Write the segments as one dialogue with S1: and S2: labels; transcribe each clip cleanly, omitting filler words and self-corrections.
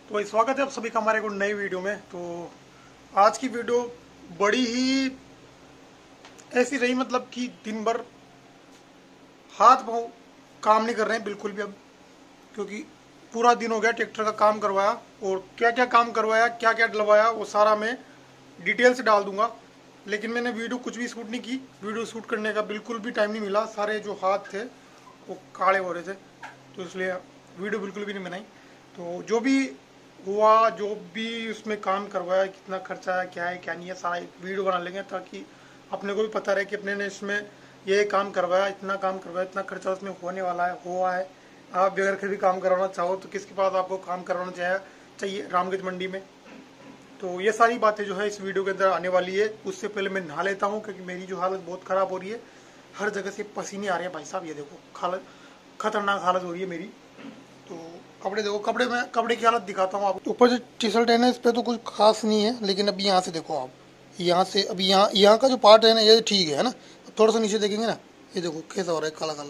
S1: तो भाई स्वागत है आप सभी का हमारे को नई वीडियो में। तो आज की वीडियो बड़ी ही ऐसी रही, मतलब कि दिन भर हाथ पाँव काम नहीं कर रहे हैं बिल्कुल भी अब, क्योंकि पूरा दिन हो गया ट्रैक्टर का काम करवाया। और क्या क्या काम करवाया, क्या क्या डलवाया, वो सारा मैं डिटेल से डाल दूंगा। लेकिन मैंने वीडियो कुछ भी शूट नहीं की, वीडियो शूट करने का बिल्कुल भी टाइम नहीं मिला। सारे जो हाथ थे वो काले हो रहे थे, तो इसलिए वीडियो बिल्कुल भी नहीं बनाई। तो जो भी हुआ, जो भी उसमें काम करवाया, कितना खर्चा है, क्या है क्या नहीं है, सारा एक वीडियो बना लेंगे, ताकि अपने को भी पता रहे कि अपने ने इसमें ये काम करवाया, इतना काम करवाया, इतना खर्चा उसमें होने वाला है, हुआ है। आप भी अगर कभी काम करवाना चाहो तो किसके पास आपको काम करवाना चाहिए रामगंज मंडी में। तो ये सारी बातें जो है इस वीडियो के अंदर आने वाली है। उससे पहले मैं नहा लेता हूँ, क्योंकि मेरी जो हालत बहुत ख़राब हो रही है, हर जगह से पसीने आ रहे हैं भाई साहब। ये देखो हालत, खतरनाक हालत हो रही है मेरी। तो कपड़े देखो, कपड़े की हालत दिखाता हूँ आपको। ऊपर जो टी शर्ट है ना, इस पर तो कुछ खास नहीं है, लेकिन अभी यहाँ से देखो आप, यहाँ से अभी यहाँ का जो पार्ट है ना, ये ठीक है ना। थोड़ा सा नीचे देखेंगे ना, ये देखो कैसा हो रहा है, काला काला।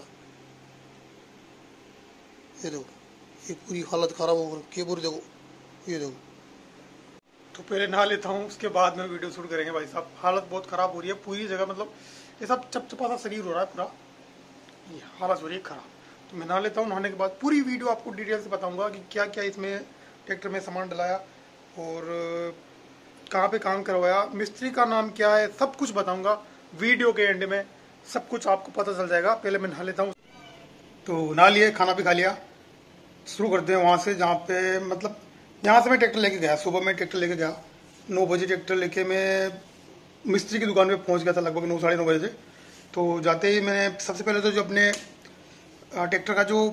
S1: ये देखो, ये पूरी हालत खराब हो रही है पूरी, देखो ये देखो। तो पहले नहा लेता हूँ, उसके बाद में वीडियो शूट करेंगे भाई साहब। हालत बहुत ख़राब हो रही है पूरी जगह, मतलब ये सब चपचपा सा शरीर हो रहा है पूरा, ये हालत हो रही है ख़राब। तो मैं नहा लेता हूँ, नहाने के बाद पूरी वीडियो आपको डिटेल से बताऊँगा कि क्या क्या इसमें ट्रैक्टर में सामान डलाया और कहाँ पे काम करवाया, मिस्त्री का नाम क्या है, सब कुछ बताऊँगा वीडियो के एंड में। सब कुछ आपको पता चल जाएगा। पहले मैं नहा लेता हूँ। तो नहा लिए, खाना भी खा लिया। शुरू करते हैं वहाँ से जहाँ पे, मतलब यहाँ से मैं ट्रैक्टर लेके गया। सुबह में ट्रैक्टर लेके गया 9 बजे। ट्रैक्टर लेके मैं मिस्त्री की दुकान पे पहुँच गया था लगभग 9 साढ़े 9 बजे से। तो जाते ही मैंने सबसे पहले तो जो अपने ट्रैक्टर का जो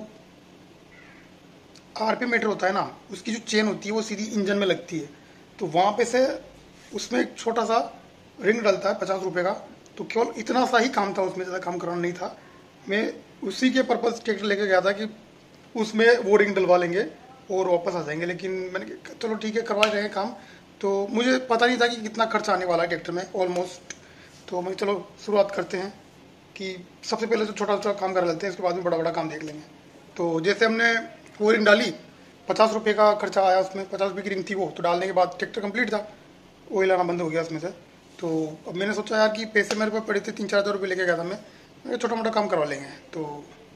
S1: आरपीएम मीटर होता है ना, उसकी जो चेन होती है वो सीधी इंजन में लगती है। तो वहाँ पे से उसमें एक छोटा सा रिंग डलता है 50 रुपये का। तो केवल इतना सा ही काम था, उसमें ज़्यादा काम कराना नहीं था। मैं उसी के पर्पज़ ट्रैक्टर लेके गया था कि उसमें वो रिंग डलवा लेंगे और वापस आ जाएंगे। लेकिन मैंने कहा चलो ठीक है, करवा रहे हैं काम। तो मुझे पता नहीं था कि कितना खर्चा आने वाला है ट्रैक्टर में ऑलमोस्ट। तो मैं चलो शुरुआत करते हैं कि सबसे पहले तो छोटा छोटा काम कर लेते हैं, उसके बाद में बड़ा बड़ा काम देख लेंगे। तो जैसे हमने वो रिंग डाली, 50 रुपये का खर्चा आया उसमें। 50 रुपये की रिंग थी वो। तो डालने के बाद ट्रैक्टर कंप्लीट था, ऑयल आना बंद हो गया उसमें से। तो अब मैंने सोचा यार कि पैसे मेरे पास पड़े थे, 3-4 हज़ार रुपये लेके गया था मैं छोटा मोटा काम करवा लेंगे। तो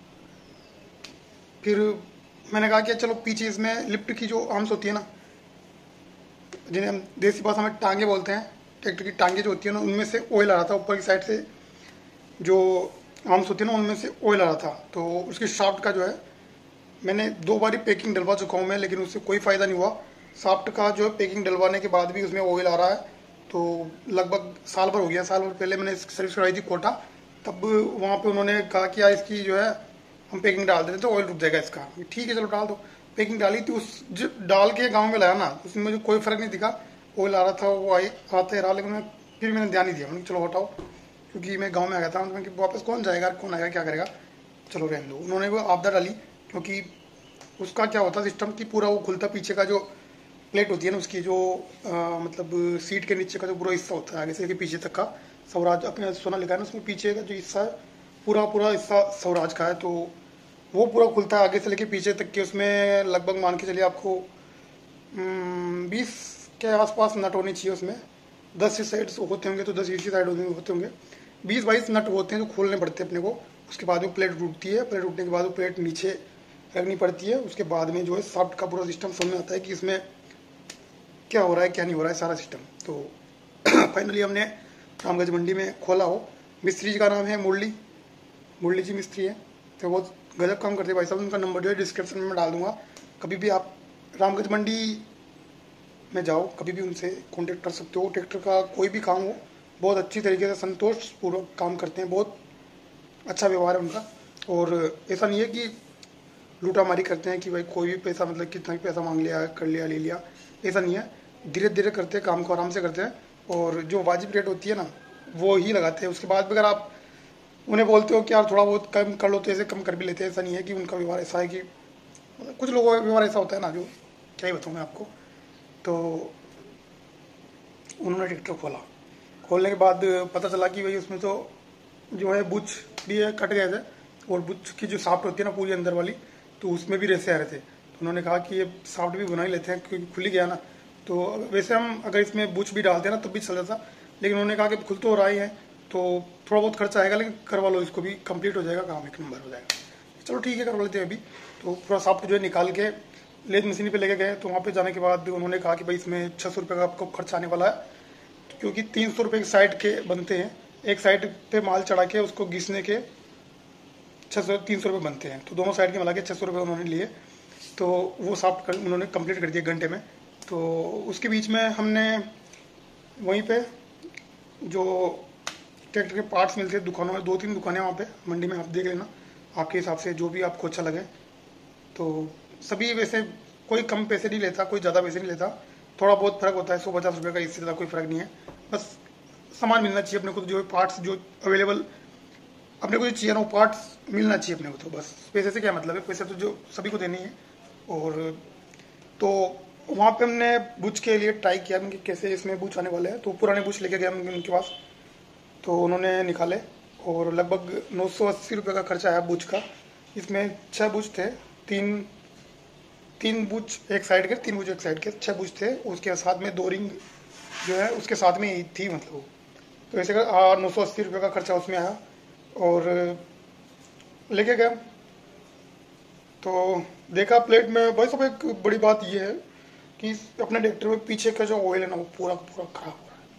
S1: फिर मैंने कहा कि चलो पीछे इसमें लिफ्ट की जो आर्म्स होती है ना, जिन्हें हम देसी भाषा में टांगे बोलते हैं, ट्रैक्टर की टांगे जो होती है ना, उनमें से ऑयल आ रहा था। ऊपर की साइड से जो आर्म्स होती है ना, उनमें से ऑयल आ रहा था। तो उसके शाफ्ट का जो है, मैंने 2 बारी पैकिंग डलवा चुका हूँ मैं, लेकिन उससे कोई फ़ायदा नहीं हुआ। शाफ्ट का जो है पैकिंग डलवाने के बाद भी उसमें ऑयल आ रहा है। तो लगभग साल भर हो गया। साल भर पहले मैंने इसकी सर्विस कराई थी कोटा, तब वहाँ पे उन्होंने कहा कि यार इसकी जो है हम पैकिंग डाल देते तो ऑयल रुक जाएगा इसका। ठीक है चलो डाल दो। पैकिंग डाली थी, उस जो डाल के गाँव में लाया ना, उसमें मुझे कोई फ़र्क नहीं दिखा। ऑयल आ रहा था, वो आते रहा, लेकिन फिर मैंने ध्यान नहीं दिया। मैंने चलो हटाओ, क्योंकि मैं गाँव में आ गया था। उन्होंने कि वापस कौन जाएगा, कौन आएगा, क्या करेगा, चलो रहने दो। उन्होंने वो आपदा डाली, क्योंकि उसका क्या होता सिस्टम कि पूरा वो खुलता, पीछे का जो प्लेट होती है ना उसकी, जो मतलब सीट के नीचे का जो पूरा हिस्सा होता है, आगे से लेके पीछे तक का, स्वराज अपने सोना लिखा है ना, उसमें पीछे का जो हिस्सा है पूरा पूरा हिस्सा स्वराज का है। तो वो पूरा खुलता है आगे से लेके पीछे तक के। उसमें लगभग मान के चलिए आपको 20 के आसपास नट होने चाहिए उसमें। 10 इस साइड होते होंगे तो 10 इसी साइड होते होंगे। 20-22 नट होते हैं जो खोलने पड़ते हैं अपने को। उसके बाद में प्लेट टूटती है। प्लेट टूटने के बाद वो प्लेट नीचे रखनी पड़ती है। उसके बाद में जो है शाफ्ट का पूरा सिस्टम समझ में आता है कि इसमें क्या हो रहा है क्या नहीं हो रहा है, सारा सिस्टम। तो फाइनली हमने रामगंज मंडी में खोला हो। मिस्त्री जी का नाम है मुरली जी मिस्त्री है। तो बहुत गजब काम करते हैं भाई साहब। उनका नंबर जो है डिस्क्रिप्शन में मैं डाल दूंगा। कभी भी आप रामगंज मंडी में जाओ, कभी भी उनसे कॉन्टेक्ट कर सकते हो। ट्रैक्टर का कोई भी काम हो, बहुत अच्छी तरीके से संतोषपूर्वक काम करते हैं। बहुत अच्छा व्यवहार है उनका। और ऐसा नहीं है कि लूटामारी करते हैं कि भाई कोई भी पैसा, मतलब कितना भी पैसा मांग लिया, कर लिया, ले लिया, ऐसा नहीं है। धीरे धीरे करते हैं काम को, आराम से करते हैं। और जो वाजिब रेट होती है ना, वो ही लगाते हैं। उसके बाद भी अगर आप उन्हें बोलते हो कि यार थोड़ा बहुत कम कर लो, तो ऐसे कम कर भी लेते हैं। ऐसा नहीं है कि उनका व्यवहार ऐसा है कि, कुछ लोगों का व्यवहार ऐसा होता है ना, जो क्या ही बताऊँ मैं आपको। तो उन्होंने ट्रैक्टर खोला। खोलने के बाद पता चला कि भाई उसमें तो जो है बुच भी है, कट गए थे। और बुच की जो शाफ्ट होती है ना पूरी अंदर वाली, तो उसमें भी रेसे आ रहे थे। उन्होंने कहा कि ये साफ्ट भी बना ही लेते हैं क्योंकि खुल ही गया ना। तो वैसे हम अगर इसमें बुच भी डालते हैं ना तब भी चल जाता, लेकिन उन्होंने कहा कि खुल तो हो रहा ही है तो थोड़ा बहुत खर्चा आएगा, लेकिन करवा लो इसको भी, कंप्लीट हो जाएगा काम, एक नंबर हो जाएगा। चलो ठीक है, करवा लेते हैं अभी। तो पूरा साफ्ट जो है निकाल के लेथ मशीन पे लेके गए। तो वहाँ पे जाने के बाद उन्होंने कहा कि भाई इसमें 600 रुपये का आपको खर्चा आने वाला है, क्योंकि 300 रुपये की साइड के बनते हैं, एक साइड पे माल चढ़ा के उसको घिसने के 300 रुपये बनते हैं। तो दोनों साइड के मिला के 600 रुपये उन्होंने लिए। तो वो साफ्ट उन्होंने कंप्लीट कर दिया घंटे में। तो उसके बीच में हमने वहीं पे जो ट्रैक्टर के पार्ट्स मिलते हैं दुकानों में, 2-3 दुकानें वहाँ पे मंडी में, आप देख लेना आपके हिसाब से जो भी आपको अच्छा लगे। तो सभी वैसे कोई कम पैसे नहीं लेता, कोई ज़्यादा पैसे नहीं लेता, थोड़ा बहुत फ़र्क होता है, 150 रुपये का, इससे ज़्यादा कोई फ़र्क नहीं है। बस सामान मिलना चाहिए अपने को, जो पार्ट्स जो अवेलेबल अपने को जो चाहिए ना वो पार्ट्स मिलना चाहिए अपने को। तो बस पैसे से क्या मतलब है, पैसे तो जो सभी को देने ही है। और तो वहाँ पे हमने बुच के लिए ट्राई किया कि कैसे इसमें बुच आने वाले हैं। तो पुराने बुच लेके गया उनके पास, तो उन्होंने निकाले और लगभग 980 रुपये का खर्चा आया बुच का। इसमें 6 बुच थे, तीन बुच एक साइड के, 3 बुच एक साइड के, 6 बुच थे। उसके साथ में 2 रिंग जो है उसके साथ में ही थी, मतलब। तो ऐसे कर 980 रुपये का खर्चा उसमें आया और लेके गया। तो देखा प्लेट में भाई सब, एक बड़ी बात ये है कि अपने ट्रैक्टर में पीछे का जो ऑयल है ना वो पूरा पूरा खराब हो रहा है,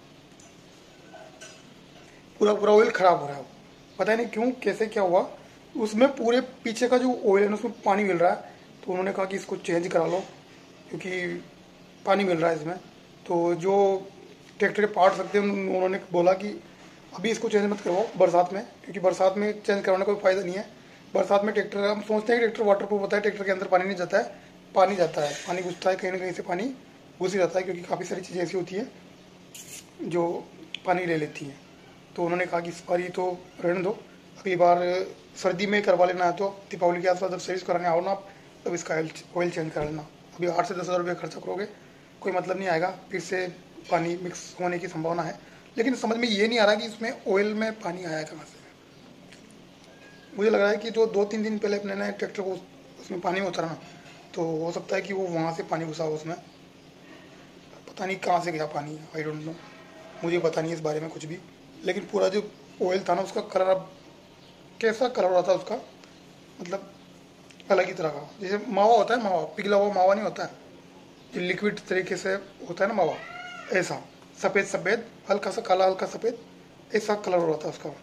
S1: पूरा पूरा ऑयल खराब हो रहा है। पता नहीं क्यों, कैसे क्या हुआ, उसमें पूरे पीछे का जो ऑयल है ना उसमें पानी मिल रहा है। तो उन्होंने कहा कि इसको चेंज करा लो क्योंकि पानी मिल रहा है इसमें। तो जो ट्रैक्टर के पार्ट्स रखते हैं उन्होंने बोला कि अभी इसको चेंज मत करवाओ बरसात में, क्योंकि बरसात में चेंज करवाने का कोई फ़ायदा नहीं है। बरसात में ट्रैक्टर, हम सोचते हैं कि ट्रैक्टर वाटर प्रूफ होता है, ट्रैक्टर के अंदर पानी नहीं जाता है, पानी जाता है, पानी घुसता है, कहीं ना कहीं से पानी घुस ही जाता है, क्योंकि काफ़ी सारी चीज़ें ऐसी होती है जो पानी ले लेती हैं। तो उन्होंने कहा कि इस बार तो रहने दो, अगली बार सर्दी में करवा लेना है, तो दीपावली के आसपास जब सर्विस कराने आओ ना आप, तब इसका ऑयल चेंज करा लेना। अभी 8 से 10 हज़ार रुपये खर्चा करोगे, कोई मतलब नहीं आएगा, फिर से पानी मिक्स होने की संभावना है। लेकिन समझ में ये नहीं आ रहा कि इसमें ऑयल में पानी आया कहाँ से। मुझे लग रहा है कि जो 2-3 दिन पहले अपने ने ट्रैक्टर को उसमें पानी में उतारा ना, तो हो सकता है कि वो वहाँ से पानी घुसा हो उसमें, पता नहीं कहाँ से गया पानी, आई डोंट नो, मुझे पता नहीं इस बारे में कुछ भी। लेकिन पूरा जो ऑयल था ना उसका कलर, अब कैसा कलर हो रहा था उसका, मतलब अलग ही तरह का, जैसे मावा होता है, मावा पिघला हुआ मावा नहीं होता है, जो लिक्विड तरीके से होता है ना मावा, ऐसा सफ़ेद सफ़ेद, हल्का सा काला हल्का सफ़ेद, ऐसा कलर हो रहा था उसका।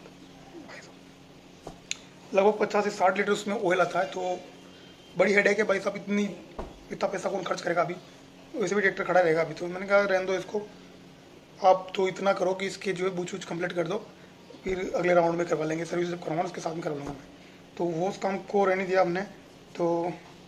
S1: लगभग 50 से 60 लीटर उसमें ऑयल आता है। तो बड़ी हेडेक है भाई साहब, इतना पैसा कौन खर्च करेगा अभी, वैसे भी ट्रैक्टर खड़ा रहेगा अभी। तो मैंने कहा रहने दो इसको, आप तो इतना करो कि इसके जो है बूच वूच कम्प्लीट कर दो, फिर अगले राउंड में करवा लेंगे, सर्विस जब करवाना उसके साथ में करवा लूँगा मैं। तो वो उस काम को रहने दिया हमने। तो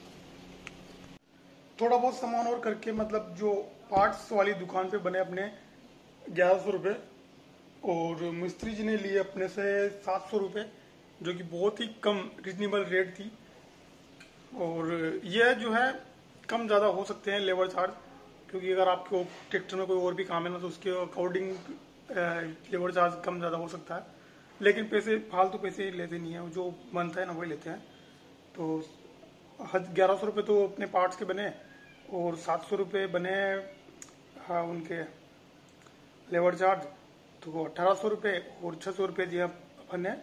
S1: थोड़ा बहुत सामान और करके, मतलब जो पार्ट्स वाली दुकान पे बने अपने 1100 रुपये, और मिस्त्री जी ने लिए अपने से 700 रुपये, जो कि बहुत ही कम रिजनेबल रेट थी। और यह जो है कम ज़्यादा हो सकते हैं लेबर चार्ज, क्योंकि अगर आपको ट्रैक्टर में कोई और भी काम है ना तो उसके अकॉर्डिंग लेबर चार्ज कम ज़्यादा हो सकता है। लेकिन पैसे फालतू पैसे लेते नहीं हैं, जो बनता है ना वही लेते हैं। तो 1100 रुपये तो अपने पार्ट्स के बने, और 700 रुपये बने हाँ उनके लेबर चार्ज, तो 1800 रुपये, और 600 रुपये दिया अपन ने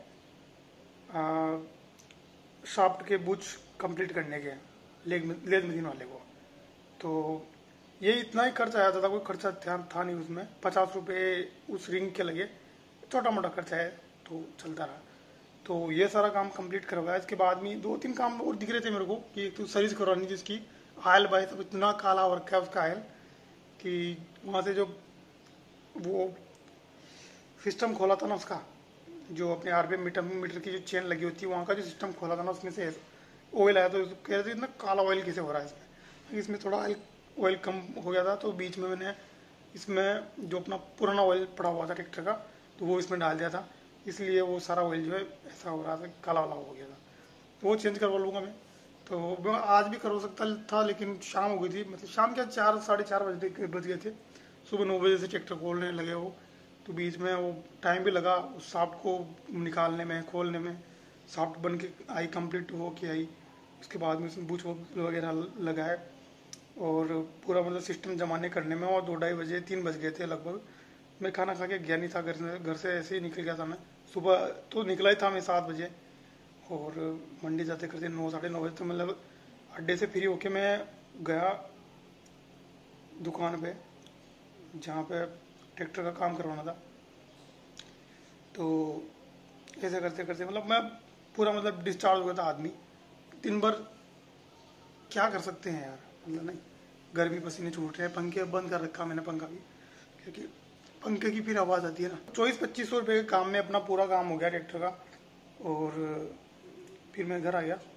S1: शाफ्ट के बुच कंप्लीट करने के लेग मशीन वाले को। तो ये इतना ही खर्चा आया था, कोई खर्चा था नहीं उसमें। 50 रुपये उस रिंग के लगे, छोटा मोटा खर्चा है, तो चलता रहा। तो ये सारा काम कंप्लीट करवाया। इसके बाद में 2-3 काम और दिख रहे थे मेरे को, कि एक तो सर्विस करवानी थी इसकी, आयल भाई सब इतना काला हो रखा है उसका आयल, कि वहाँ से जो वो सिस्टम खोला था ना उसका, जो अपने आरपीएम मीटर की जो चेन लगी होती है, वहाँ का जो सिस्टम खोला था ना, उसमें से ऑयल आया। तो कह रहे थे इतना काला ऑयल कैसे हो रहा है इसमें थोड़ा ऑयल कम हो गया था। तो बीच में मैंने इसमें जो अपना पुराना ऑयल पड़ा हुआ था ट्रैक्टर का, तो वो इसमें डाल दिया था, इसलिए वो सारा ऑयल जो है ऐसा हो रहा था, काला वाला हो गया था। तो वो चेंज करवा लूँगा मैं। तो मैं आज भी करवा सकता था, लेकिन शाम हो गई थी, मतलब शाम के 4-4:30 बज गए थे। सुबह 9 बजे से ट्रैक्टर खोलने लगे वो, तो बीच में वो टाइम भी लगा उस साफ्ट को निकालने में, खोलने में। साफ्ट बन के आई, कंप्लीट हो के आई, उसके बाद में उसमें बूच वगैरह लगाए और पूरा मतलब सिस्टम जमाने करने में, और 2-2:30 बजे 3 बज गए थे लगभग। मैं खाना खा के गया नहीं था घर से ऐसे ही निकल गया था मैं। सुबह तो निकला ही था मैं 7 बजे, और मंडी जाते करते 9-9:30 बजे तो मतलब अड्डे से फ्री होके मैं गया दुकान पे जहाँ पे ट्रैक्टर का काम करवाना था। तो ऐसे करते करते मतलब मैं पूरा मतलब डिस्चार्ज हो गया था आदमी। दिन भर क्या कर सकते हैं यार, मतलब नहीं, गर्मी पसीने छूट रहे हैं। पंखे बंद कर रखा मैंने, पंखा भी, क्योंकि पंखे की फिर आवाज़ आती है ना। 2400-2500 रुपये के काम में अपना पूरा काम हो गया ट्रैक्टर का, और फिर मैं घर आ गया।